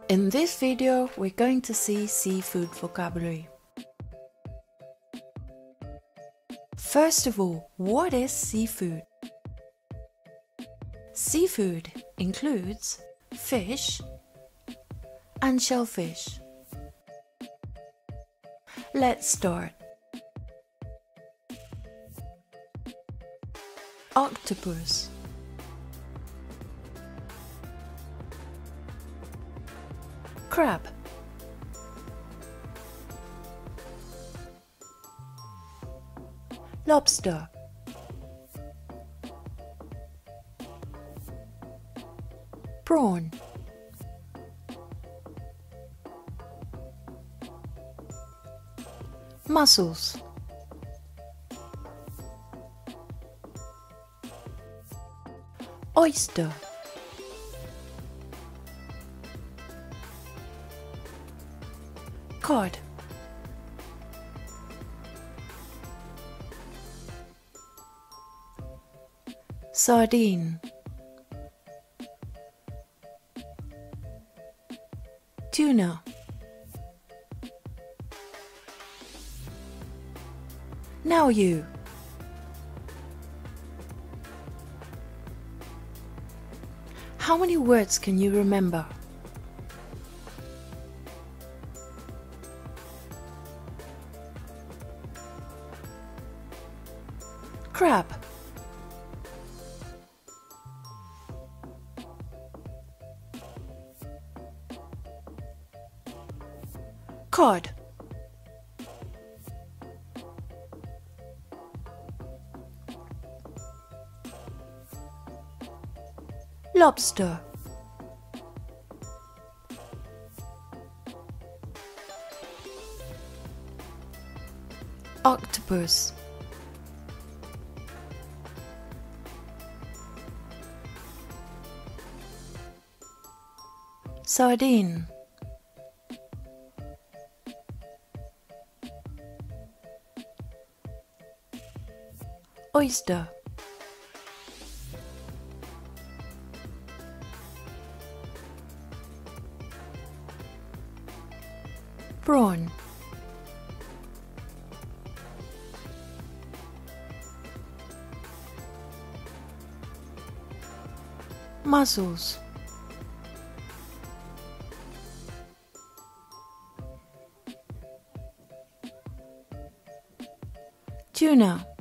In this video, we're going to see seafood vocabulary. First of all, what is seafood? Seafood includes fish and shellfish. Let's start. Octopus, crab, lobster, prawn, mussels, oyster, cod, sardine, tuna, now you. How many words can you remember? Crab, cod, lobster, octopus, sardine, oyster, prawn, mussels, tuna,